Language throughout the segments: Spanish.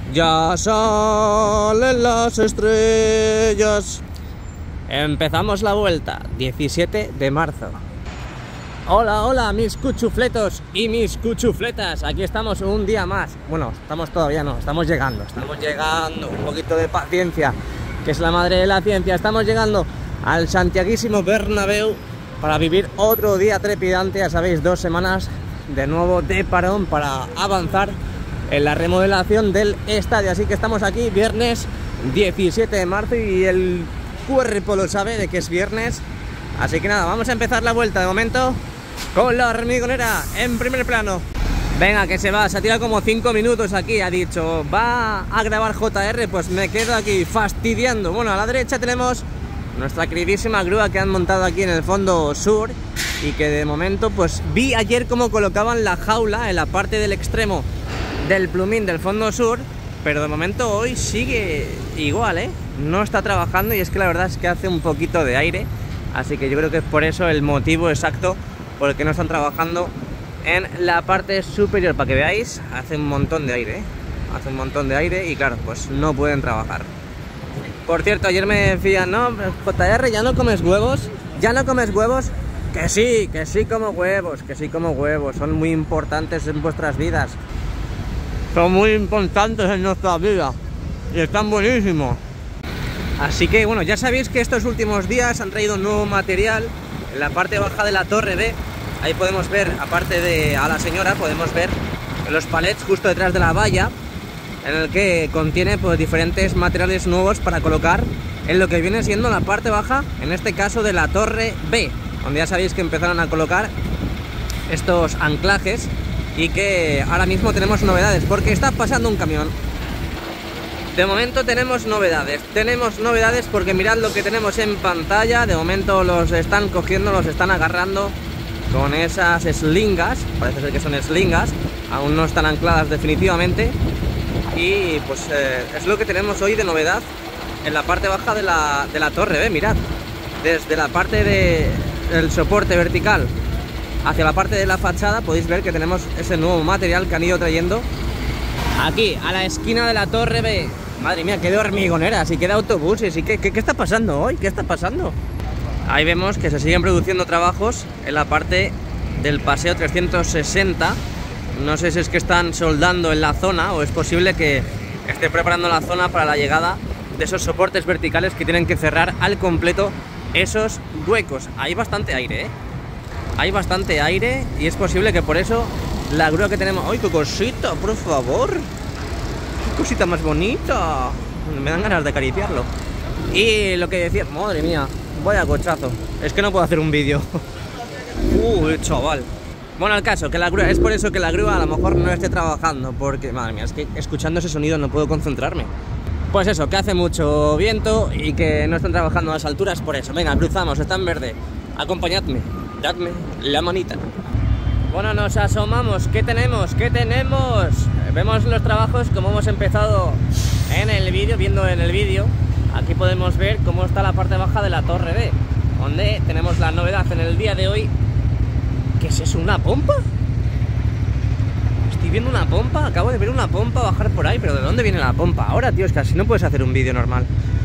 Ya salen las estrellas. Empezamos la vuelta, 17 de marzo. Hola, hola, mis cuchufletos y mis cuchufletas. Aquí estamos un día más. Bueno, estamos llegando. Un poquito de paciencia, que es la madre de la ciencia. Estamos llegando al santiaguísimo Bernabéu para vivir otro día trepidante. Ya sabéis, 2 semanas de nuevo de parón para avanzar en la remodelación del estadio. Así que estamos aquí viernes 17 de marzo y el cuerpo lo sabe de que es viernes. Así que nada, vamos a empezar la vuelta de momento con la hormigonera en primer plano. Venga, que se ha tirado como 5 minutos aquí. Ha dicho, va a grabar JR, pues me quedo aquí fastidiando. Bueno, a la derecha tenemos nuestra queridísima grúa que han montado aquí en el fondo sur, y que de momento pues vi ayer cómo colocaban la jaula en la parte del extremo del plumín del fondo sur, pero de momento hoy sigue igual, no está trabajando, y es que la verdad es que hace un poquito de aire, así que yo creo que es por eso el motivo exacto por el que no están trabajando en la parte superior. Para que veáis, hace un montón de aire, y claro, pues no pueden trabajar. Por cierto, ayer me decían, no, JR, ¿ya no comes huevos? Que sí como huevos, son muy importantes en vuestras vidas. Son muy importantes en nuestra vida y están buenísimos. Así que bueno, ya sabéis que estos últimos días han traído un nuevo material en la parte baja de la torre B. Ahí podemos ver, aparte de a la señora, podemos ver los palets justo detrás de la valla, en el que contiene pues diferentes materiales nuevos para colocar en lo que viene siendo la parte baja, en este caso de la torre B, donde ya sabéis que empezaron a colocar estos anclajes, y que ahora mismo tenemos novedades, porque está pasando un camión. De momento tenemos novedades porque mirad lo que tenemos en pantalla. De momento los están cogiendo, los están agarrando con esas slingas, parece ser que son slingas, aún no están ancladas definitivamente. Y pues es lo que tenemos hoy de novedad en la parte baja de la torre B. Mirad, desde la parte del soporte vertical hacia la parte de la fachada podéis ver que tenemos ese nuevo material que han ido trayendo aquí a la esquina de la torre B. Madre mía, qué de hormigoneras y qué de autobuses. ¿Y qué está pasando hoy? ¿Qué está pasando? Ahí vemos que se siguen produciendo trabajos en la parte del paseo 360. No sé si es que están soldando en la zona, o es posible que esté preparando la zona para la llegada de esos soportes verticales que tienen que cerrar al completo esos huecos. Hay bastante aire, Hay bastante aire, y es posible que por eso la grúa que tenemos... ¡Ay, qué cosita, por favor! ¡Qué cosita más bonita! Me dan ganas de acariciarlo. Y lo que decía... ¡Madre mía! Vaya cochazo. Es que no puedo hacer un vídeo. Chaval. Bueno, el caso, que la grúa... Es por eso que la grúa a lo mejor no esté trabajando, porque... Madre mía, es que escuchando ese sonido no puedo concentrarme. Pues eso, que hace mucho viento y que no están trabajando a las alturas por eso. Venga, cruzamos, está en verde. Acompañadme. Dadme la manita. Bueno, nos asomamos. ¿Qué tenemos? Vemos los trabajos como hemos empezado en el vídeo, viendo en el vídeo. Aquí podemos ver cómo está la parte baja de la torre B, donde tenemos la novedad en el día de hoy. ¿Qué es eso? ¿Una pompa? Estoy viendo una pompa. Acabo de ver una pompa bajar por ahí. ¿Pero de dónde viene la pompa? Ahora, tío, es que así no puedes hacer un vídeo normal.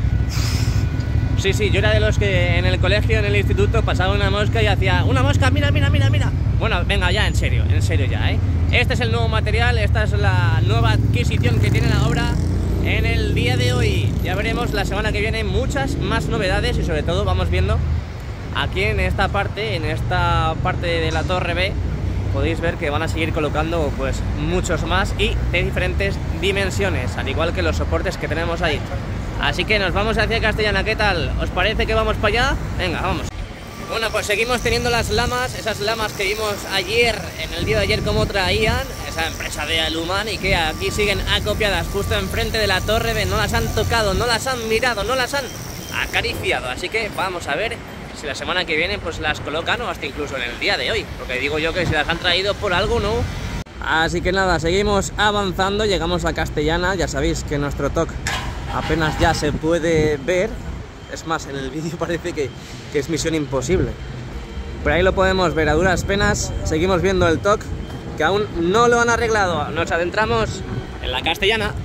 Sí, yo era de los que en el colegio, en el instituto, pasaba una mosca y hacía una mosca, mira. Bueno, venga, ya, en serio ya, Este es el nuevo material, esta es la nueva adquisición que tiene la obra en el día de hoy. Ya veremos la semana que viene muchas más novedades, y sobre todo vamos viendo aquí en esta parte de la torre B. Podéis ver que van a seguir colocando pues muchos más, y de diferentes dimensiones, al igual que los soportes que tenemos ahí. Así que nos vamos hacia Castellana. ¿Qué tal? ¿Os parece que vamos para allá? Venga, vamos. Bueno, pues seguimos teniendo las lamas, esas lamas que vimos ayer, en el día de ayer, como traían esa empresa de Aluman, y que aquí siguen acopiadas justo enfrente de la torre B. No las han tocado, no las han mirado, no las han acariciado. Así que vamos a ver si la semana que viene pues las colocan, o hasta incluso en el día de hoy, porque digo yo que si las han traído por algo, ¿no? Así que nada, seguimos avanzando, llegamos a Castellana. Ya sabéis que nuestro TOC apenas ya se puede ver. Es más, en el vídeo parece que es misión imposible. Pero ahí lo podemos ver a duras penas. Seguimos viendo el TOC, que aún no lo han arreglado. Nos adentramos en la Castellana.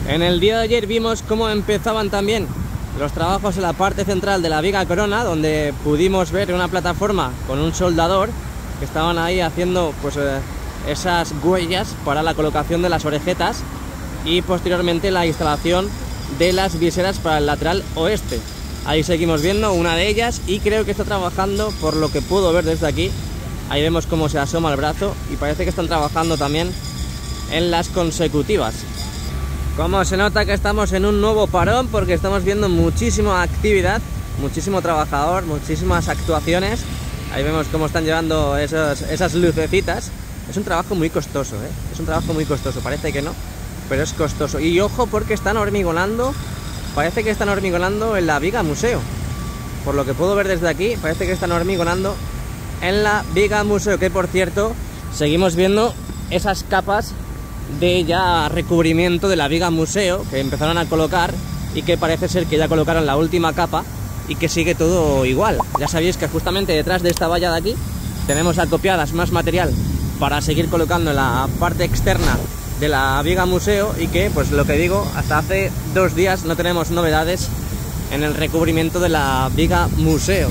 En el día de ayer vimos cómo empezaban también los trabajos en la parte central de la viga corona, donde pudimos ver una plataforma con un soldador que estaban ahí haciendo pues esas huellas para la colocación de las orejetas y posteriormente la instalación de las viseras para el lateral oeste. Ahí seguimos viendo una de ellas y creo que está trabajando, por lo que puedo ver desde aquí. Ahí vemos cómo se asoma el brazo y parece que están trabajando también en las consecutivas. Como se nota que estamos en un nuevo parón, porque estamos viendo muchísima actividad, muchísimo trabajador, muchísimas actuaciones. Ahí vemos cómo están llevando esas lucecitas. Es un trabajo muy costoso, ¿eh? Es un trabajo muy costoso, parece que no, pero es costoso. Y ojo, porque están hormigonando, parece que están hormigonando en la viga museo. Por lo que puedo ver desde aquí, parece que están hormigonando en la viga museo, que por cierto, seguimos viendo esas capas de ya recubrimiento de la viga museo que empezaron a colocar y que parece ser que ya colocaron la última capa y que sigue todo igual. Ya sabéis que justamente detrás de esta valla de aquí tenemos acopiadas más material para seguir colocando en la parte externa de la viga museo y que, pues lo que digo, hasta hace 2 días no tenemos novedades en el recubrimiento de la viga museo.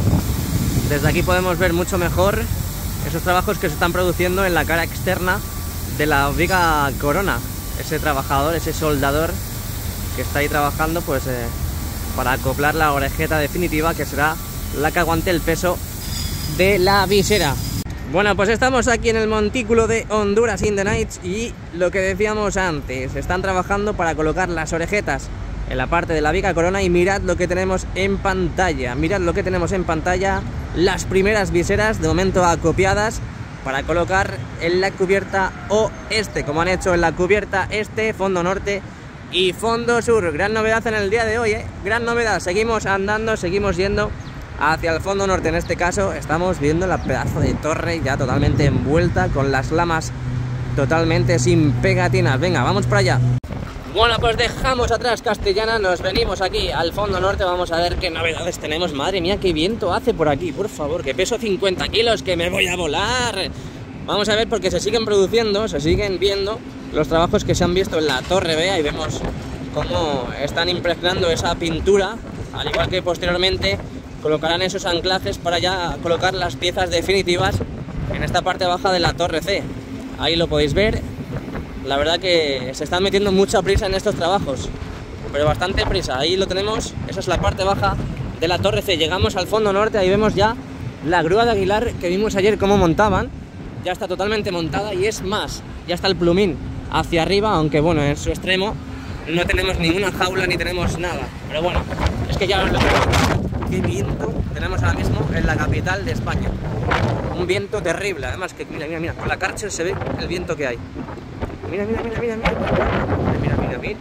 Desde aquí podemos ver mucho mejor esos trabajos que se están produciendo en la cara externa de la viga corona. Ese trabajador, ese soldador que está ahí trabajando pues para acoplar la orejeta definitiva, que será la que aguante el peso de la visera. Bueno, pues estamos aquí en el montículo de Honduras in the Nights y lo que decíamos antes, están trabajando para colocar las orejetas en la parte de la viga corona y mirad lo que tenemos en pantalla. Mirad lo que tenemos en pantalla, las primeras viseras de momento acopiadas para colocar en la cubierta oeste, como han hecho en la cubierta este, fondo norte y fondo sur. Gran novedad en el día de hoy, gran novedad. Seguimos andando, seguimos yendo hacia el fondo norte. En este caso estamos viendo la pedazo de torre ya totalmente envuelta, con las lamas totalmente sin pegatinas. Venga, vamos para allá. Bueno, pues dejamos atrás Castellana, nos venimos aquí al fondo norte, vamos a ver qué novedades tenemos. Madre mía, qué viento hace por aquí, por favor, que peso 50 kilos, que me voy a volar. Vamos a ver, porque se siguen produciendo, se siguen viendo los trabajos que se han visto en la Torre B. Ahí vemos cómo están impregnando esa pintura, al igual que posteriormente colocarán esos anclajes para ya colocar las piezas definitivas en esta parte baja de la Torre C. Ahí lo podéis ver. La verdad que se están metiendo mucha prisa en estos trabajos, pero bastante prisa. Ahí lo tenemos, esa es la parte baja de la Torre C. Llegamos al fondo norte, ahí vemos ya la grúa de Aguilar que vimos ayer cómo montaban. Ya está totalmente montada y es más, ya está el plumín hacia arriba, aunque bueno, en su extremo no tenemos ninguna jaula ni tenemos nada. Pero bueno, es que ya os lo digo, qué viento tenemos ahora mismo en la capital de España. Un viento terrible, además que mira, mira, mira, con la Karcher se ve el viento que hay. Mira, mira, mira, mira, mira, mira, mira.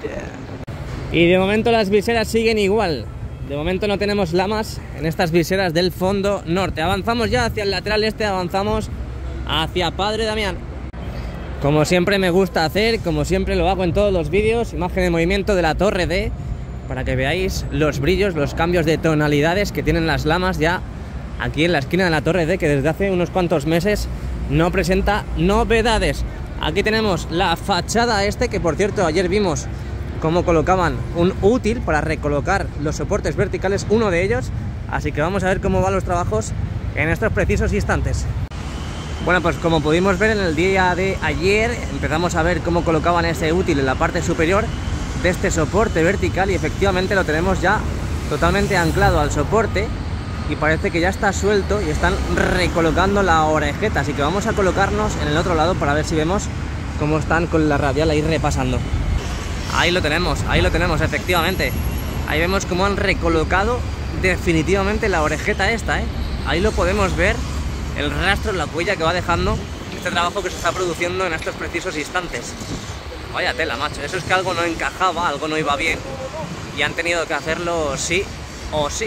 Y de momento las viseras siguen igual. De momento no tenemos lamas en estas viseras del fondo norte. Avanzamos ya hacia el lateral este, avanzamos hacia Padre Damián. Como siempre me gusta hacer, como siempre lo hago en todos los vídeos, imagen de movimiento de la Torre D, para que veáis los brillos, los cambios de tonalidades que tienen las lamas ya aquí en la esquina de la Torre D, que desde hace unos cuantos meses no presenta novedades. Aquí tenemos la fachada este, que por cierto ayer vimos cómo colocaban un útil para recolocar los soportes verticales, uno de ellos, así que vamos a ver cómo van los trabajos en estos precisos instantes. Bueno, pues como pudimos ver en el día de ayer, empezamos a ver cómo colocaban ese útil en la parte superior de este soporte vertical y efectivamente lo tenemos ya totalmente anclado al soporte y parece que ya está suelto y están recolocando la orejeta, así que vamos a colocarnos en el otro lado para ver si vemos cómo están con la radial ahí repasando. Ahí lo tenemos, efectivamente. Ahí vemos cómo han recolocado definitivamente la orejeta esta, Ahí lo podemos ver, el rastro, la huella que va dejando este trabajo que se está produciendo en estos precisos instantes. Vaya tela, macho, eso es que algo no encajaba, algo no iba bien y han tenido que hacerlo sí o sí.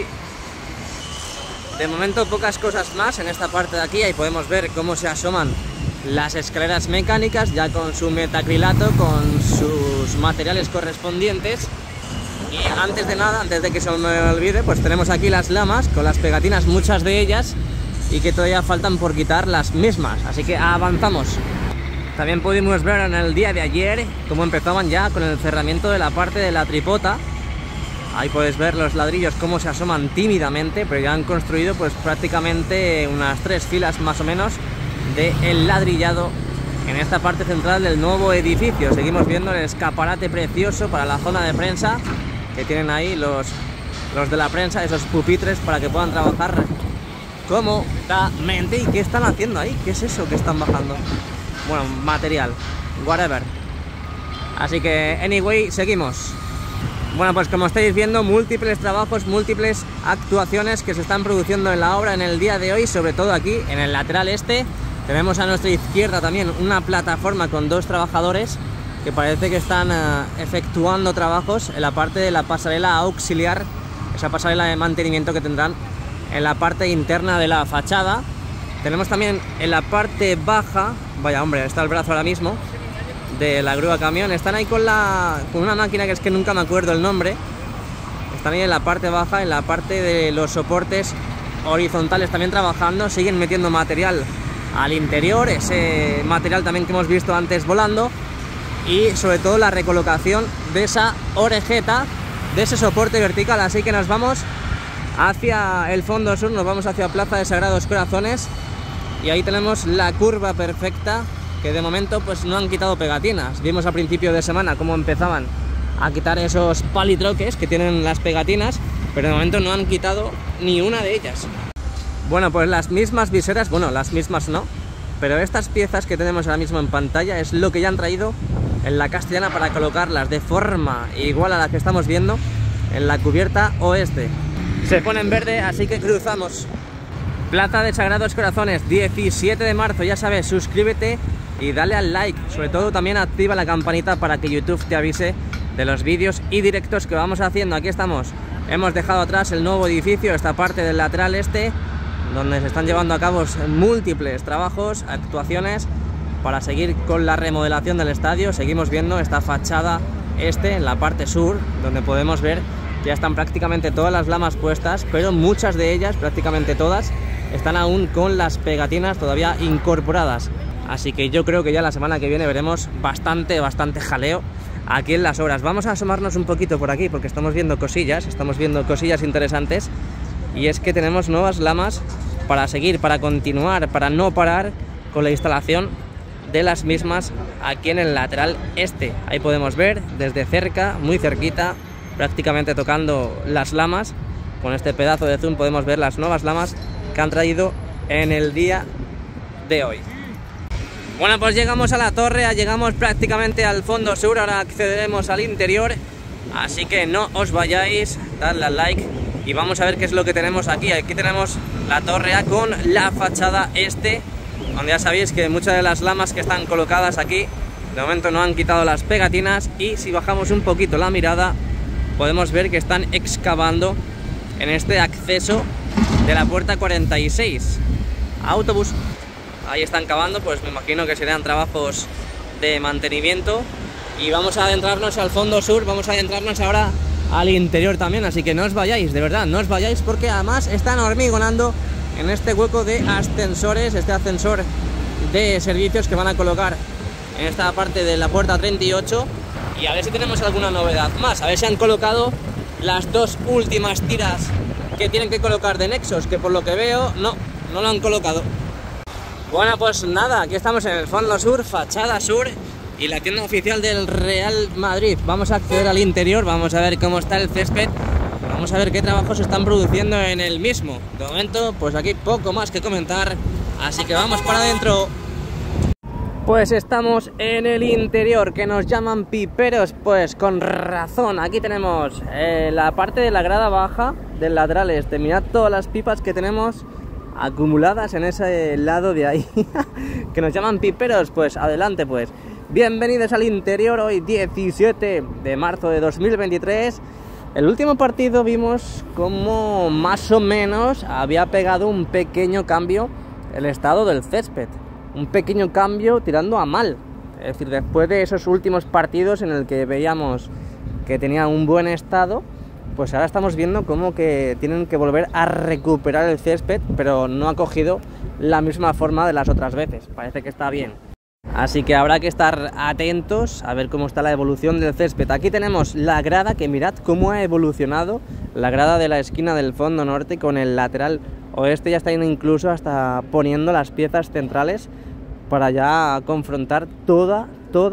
De momento pocas cosas más en esta parte de aquí. Ahí podemos ver cómo se asoman las escaleras mecánicas ya con su metacrilato, con sus materiales correspondientes. Y antes de nada, antes de que se me olvide, pues tenemos aquí las lamas con las pegatinas, muchas de ellas, y que todavía faltan por quitar las mismas, así que avanzamos. También pudimos ver en el día de ayer cómo empezaban ya con el cerramiento de la parte de la tripota. Ahí podéis ver los ladrillos cómo se asoman tímidamente, pero ya han construido pues prácticamente unas 3 filas más o menos de el ladrillado en esta parte central del nuevo edificio. Seguimos viendo el escaparate precioso para la zona de prensa que tienen ahí los de la prensa, esos pupitres para que puedan trabajar cómodamente. ¿Y qué están haciendo ahí? ¿Qué es eso que están bajando? Bueno, material, whatever. Así que, anyway, seguimos. Bueno, pues como estáis viendo, múltiples trabajos, múltiples actuaciones que se están produciendo en la obra en el día de hoy, sobre todo aquí en el lateral este. Tenemos a nuestra izquierda también una plataforma con 2 trabajadores que parece que están efectuando trabajos en la parte de la pasarela auxiliar, esa pasarela de mantenimiento que tendrán en la parte interna de la fachada. Tenemos también en la parte baja, vaya hombre, está el brazo ahora mismo, de la grúa camión. Están ahí con una máquina que es que nunca me acuerdo el nombre. Están ahí en la parte baja, en la parte de los soportes horizontales también trabajando. Siguen metiendo material al interior, ese material también que hemos visto antes volando. Y sobre todo la recolocación de esa orejeta, de ese soporte vertical. Así que nos vamos hacia el fondo sur, nos vamos hacia Plaza de Sagrados Corazones. Y ahí tenemos la curva perfecta, que de momento pues no han quitado pegatinas. Vimos a principio de semana cómo empezaban a quitar esos palitroques que tienen las pegatinas, pero de momento no han quitado ni una de ellas. Bueno, pues las mismas viseras, bueno, las mismas no, pero estas piezas que tenemos ahora mismo en pantalla es lo que ya han traído en la Castellana para colocarlas de forma igual a la que estamos viendo en la cubierta oeste. Se pone en verde, así que cruzamos. Plaza de Sagrados Corazones, 17 de marzo, ya sabes, suscríbete y dale al like. Sobre todo también activa la campanita para que YouTube te avise de los vídeos y directos que vamos haciendo. Aquí estamos, hemos dejado atrás el nuevo edificio, esta parte del lateral este, donde se están llevando a cabo múltiples trabajos, actuaciones para seguir con la remodelación del estadio. Seguimos viendo esta fachada este en la parte sur, donde podemos ver que ya están prácticamente todas las lamas puestas, pero muchas de ellas, prácticamente todas, están aún con las pegatinas todavía incorporadas. Así que yo creo que ya la semana que viene veremos bastante jaleo aquí en las obras. Vamos a asomarnos un poquito por aquí porque estamos viendo cosillas interesantes. Y es que tenemos nuevas lamas para seguir, para continuar, para no parar con la instalación de las mismas aquí en el lateral este. Ahí podemos ver desde cerca, muy cerquita, prácticamente tocando las lamas. Con este pedazo de zoom podemos ver las nuevas lamas que han traído en el día de hoy. Bueno, pues llegamos a la torre, llegamos prácticamente al fondo sur, ahora accederemos al interior, así que no os vayáis, dadle al like y vamos a ver qué es lo que tenemos aquí. Aquí tenemos la torre A con la fachada este, donde ya sabéis que muchas de las lamas que están colocadas aquí de momento no han quitado las pegatinas, y si bajamos un poquito la mirada podemos ver que están excavando en este acceso de la puerta 46, autobús. Ahí están cavando, pues me imagino que serán trabajos de mantenimiento. Y vamos a adentrarnos al fondo sur, vamos a adentrarnos ahora al interior también, así que no os vayáis, de verdad, no os vayáis, porque además están hormigonando en este hueco de ascensores, este ascensor de servicios que van a colocar en esta parte de la puerta 38. Y a ver si tenemos alguna novedad más, a ver si han colocado las 2 últimas tiras que tienen que colocar de nexos, que por lo que veo no lo han colocado. Bueno, pues nada, aquí estamos en el fondo sur, fachada sur y la tienda oficial del Real Madrid. Vamos a acceder al interior, vamos a ver cómo está el césped, vamos a ver qué trabajos se están produciendo en el mismo. De momento, pues aquí poco más que comentar, así que vamos para adentro. Pues estamos en el interior, que nos llaman piperos, pues con razón. Aquí tenemos la parte de la grada baja del lateral este. Mirad todas las pipas que tenemos acumuladas en ese lado de ahí que nos llaman piperos. Pues adelante, pues bienvenidos al interior. Hoy 17 de marzo de 2023. El último partido vimos como más o menos había pegado un pequeño cambio el estado del césped, un pequeño cambio tirando a mal. Es decir, después de esos últimos partidos en el que veíamos que tenía un buen estado, pues ahora estamos viendo como que tienen que volver a recuperar el césped, pero no ha cogido la misma forma de las otras veces. Parece que está bien. Así que habrá que estar atentos a ver cómo está la evolución del césped. Aquí tenemos la grada, que mirad cómo ha evolucionado la grada de la esquina del fondo norte con el lateral oeste. Ya está incluso hasta poniendo las piezas centrales para ya confrontar toda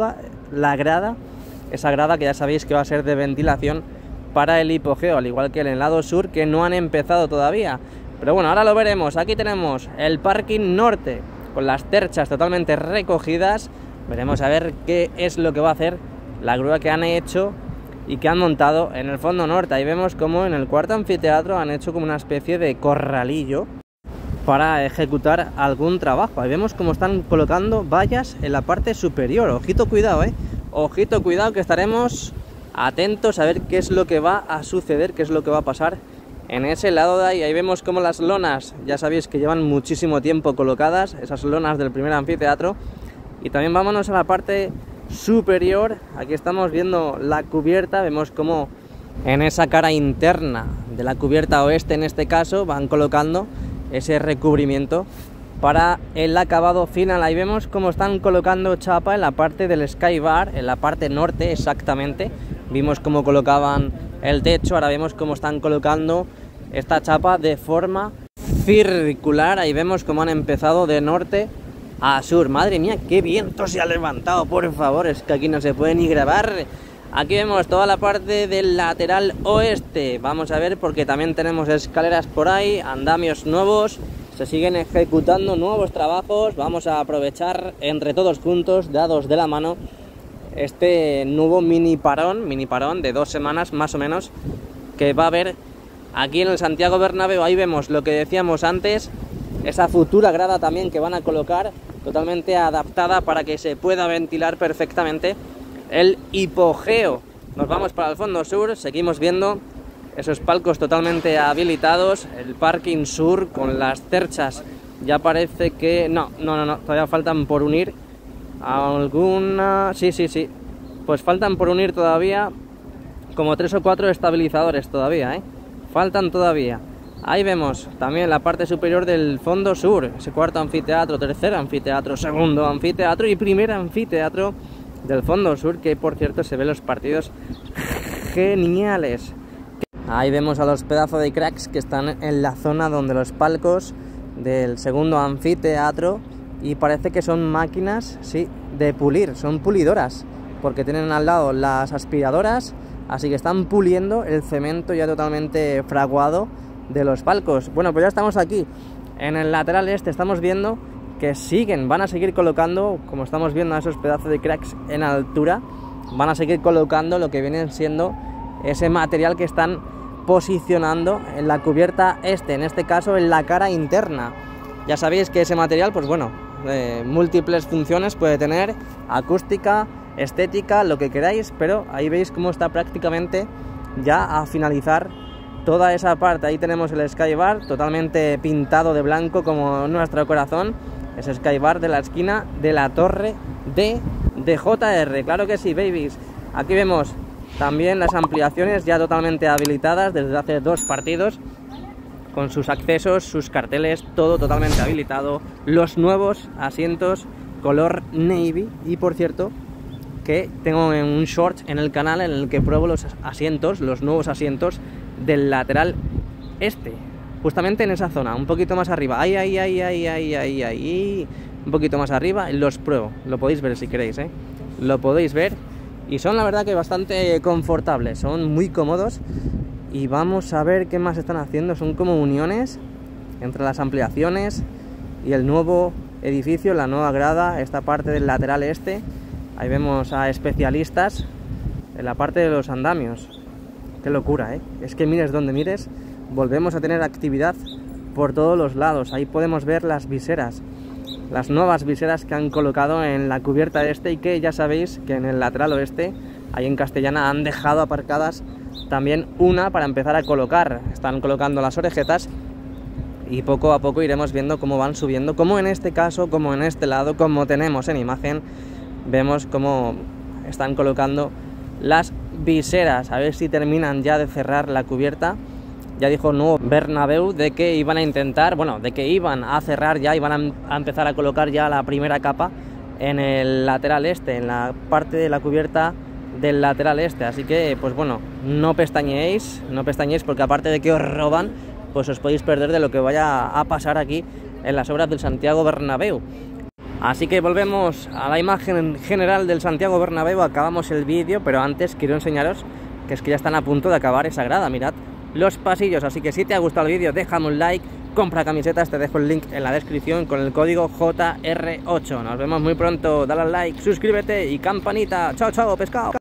la grada. Esa grada que ya sabéis que va a ser de ventilación para el hipogeo, al igual que en el lado sur, que no han empezado todavía. Pero bueno, ahora lo veremos. Aquí tenemos el parking norte con las terchas totalmente recogidas. Veremos a ver qué es lo que va a hacer la grúa que han hecho y que han montado en el fondo norte. Ahí vemos como en el cuarto anfiteatro han hecho como una especie de corralillo para ejecutar algún trabajo. Ahí vemos cómo están colocando vallas en la parte superior. Ojito, cuidado, ojito, cuidado, que estaremos atentos a ver qué es lo que va a suceder, qué es lo que va a pasar en ese lado de ahí. Ahí vemos como las lonas, ya sabéis que llevan muchísimo tiempo colocadas, esas lonas del primer anfiteatro. Y también vámonos a la parte superior. Aquí estamos viendo la cubierta, vemos como en esa cara interna de la cubierta oeste, en este caso, van colocando ese recubrimiento para el acabado final. Ahí vemos cómo están colocando chapa en la parte del skybar, en la parte norte exactamente. Vimos cómo colocaban el techo, ahora vemos cómo están colocando esta chapa de forma circular. Ahí vemos cómo han empezado de norte a sur. Madre mía, qué viento se ha levantado, por favor, es que aquí no se puede ni grabar. Aquí vemos toda la parte del lateral oeste. Vamos a ver, porque también tenemos escaleras por ahí, andamios nuevos, se siguen ejecutando nuevos trabajos. Vamos a aprovechar entre todos juntos, dados de la mano, este nuevo mini parón de 2 semanas más o menos que va a haber aquí en el Santiago Bernabéu. Ahí vemos lo que decíamos antes, esa futura grada también que van a colocar, totalmente adaptada para que se pueda ventilar perfectamente el hipogeo. Nos vamos para el fondo sur, seguimos viendo esos palcos totalmente habilitados, el parking sur con las cerchas. Ya parece que no, todavía faltan por unir alguna, sí, pues faltan por unir todavía como 3 o 4 estabilizadores todavía, faltan todavía. Ahí vemos también la parte superior del fondo sur, ese cuarto anfiteatro, tercer anfiteatro, segundo anfiteatro y primer anfiteatro del fondo sur, que por cierto se ven los partidos geniales. Ahí vemos a los pedazos de cracks que están en la zona donde los palcos del segundo anfiteatro, y parece que son máquinas, sí, de pulir, son pulidoras, porque tienen al lado las aspiradoras, así que están puliendo el cemento ya totalmente fraguado de los palcos. Bueno, pues ya estamos aquí en el lateral este, estamos viendo que van a seguir colocando, como estamos viendo a esos pedazos de cracks en altura, van a seguir colocando lo que vienen siendo ese material que están posicionando en la cubierta este, en este caso en la cara interna. Ya sabéis que ese material, pues bueno, múltiples funciones puede tener, acústica, estética, lo que queráis, pero ahí veis cómo está prácticamente ya a finalizar toda esa parte. Ahí tenemos el skybar totalmente pintado de blanco como nuestro corazón, ese skybar de la esquina de la torre de JR, claro que sí, babies. Aquí vemos también las ampliaciones ya totalmente habilitadas desde hace 2 partidos, con sus accesos, sus carteles, todo totalmente habilitado, los nuevos asientos color navy. Y por cierto, que tengo un short en el canal en el que pruebo los asientos, los nuevos asientos del lateral este, justamente en esa zona, un poquito más arriba, ahí, un poquito más arriba, los pruebo, lo podéis ver si queréis, lo podéis ver, y son la verdad que bastante confortables, son muy cómodos. Y vamos a ver qué más están haciendo, son como uniones entre las ampliaciones y el nuevo edificio, la nueva grada, esta parte del lateral este. Ahí vemos a especialistas en la parte de los andamios. Qué locura, es que mires donde mires, volvemos a tener actividad por todos los lados. Ahí podemos ver las viseras, las nuevas viseras que han colocado en la cubierta este, y que ya sabéis que en el lateral oeste, ahí en Castellana, han dejado aparcadas también una para empezar a colocar. Están colocando las orejetas y poco a poco iremos viendo cómo van subiendo, como en este caso, como en este lado, como tenemos en imagen, vemos cómo están colocando las viseras. A ver si terminan ya de cerrar la cubierta. Ya dijo nuevo Bernabéu de que iban a intentar, bueno, de que iban a cerrar ya, iban a empezar a colocar ya la primera capa en el lateral este, en la parte de la cubierta del lateral este. Así que, pues bueno, no pestañeéis porque aparte de que os roban, pues os podéis perder de lo que vaya a pasar aquí en las obras del Santiago Bernabéu. Así que volvemos a la imagen general del Santiago Bernabéu, acabamos el vídeo, pero antes quiero enseñaros que es que ya están a punto de acabar esa grada, mirad los pasillos. Así que si te ha gustado el vídeo, déjame un like, compra camisetas, te dejo el link en la descripción con el código JR8. Nos vemos muy pronto, dale al like, suscríbete y campanita. Chao, chao, pescado.